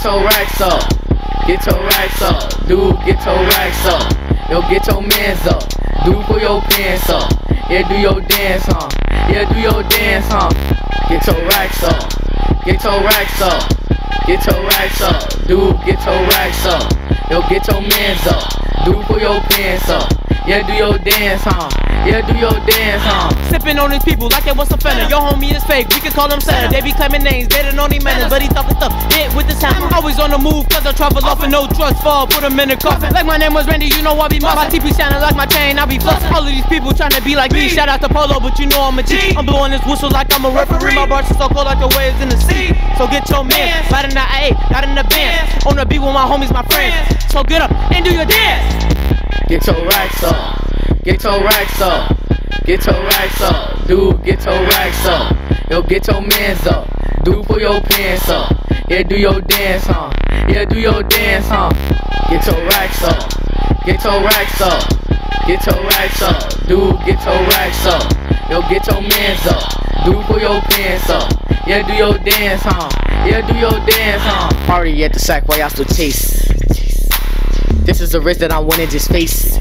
Get your racks up. Get your racks up. Dude, get your racks up. Yo, get your mans up. Dude, pull your pants up. Yeah, do your dance, huh? Yeah, do your dance, huh? Get your racks up. Get your racks up. Get your racks up. Dude, get your racks up. Yo, get your mans up. Dude, pull your pants up. Yeah, do your dance, huh? Yeah, do your dance, huh? Sipping on these people like they was some fender. Your homie is fake, we can call them Santa. They be claiming names, they don't know any manners, but he talking stuff, hit with the sound. Always on the move, cause I travel off and no trust fall, put him in the coffin. Like my name was Randy, you know I be muscle. My TP sounding like my chain, I be flossing. All of these people trying to be like me. Shout out to Polo, but you know I'm a G. I'm blowing this whistle like I'm a referee. My bars are so cold like the waves in the sea. So get your man, right in the A, not in the band. On the beat with my homies, my friends. So get up and do your dance. Get your racks up. Get your racks up. Get your racks up. Dude, get your racks up. Yo, get your mans up. Dude, pull your pants up. Yeah, do your dance, huh? Yeah, do your dance, huh? Get your racks up. Get your racks up. Get your racks up. Dude, get your racks up. Yo, get your mans up. Dude, pull your pants up. Yeah, do your dance, huh? Yeah, do your dance, huh? Party at the sack while y'all still chase. This is the risk that I'm winning, just face.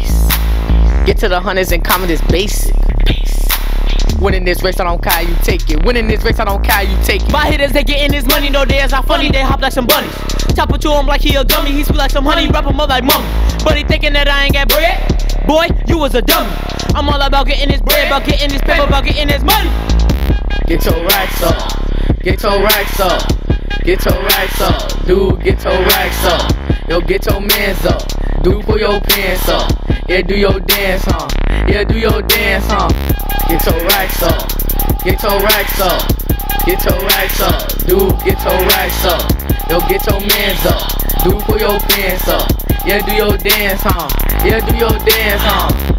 Get to the hundreds and comment is basic. Winning this race, I don't care, you take it. Winning this race, I don't care, you take it. My hitters, they getting this money, no, they is not funny, they hop like some bunnies. Chop it to him like he a gummy, he sweet like some honey, wrap him up like mummy. But he thinking that I ain't got bread? Boy, you was a dummy. I'm all about getting this bread, about getting this paper, about getting this money. Get your racks up. Get your racks up. Get your racks up. Dude, get your racks up. Yo, get your mans up. Dude, pull your pants up. Yeah, do your dance, huh? Yeah, do your dance, huh? Get your racks up. Get your racks up. Get your racks up. Dude, get your racks up. Yo, get your mans up. Dude, pull your pants up. Yeah, do your dance, huh? Yeah, do your dance, huh?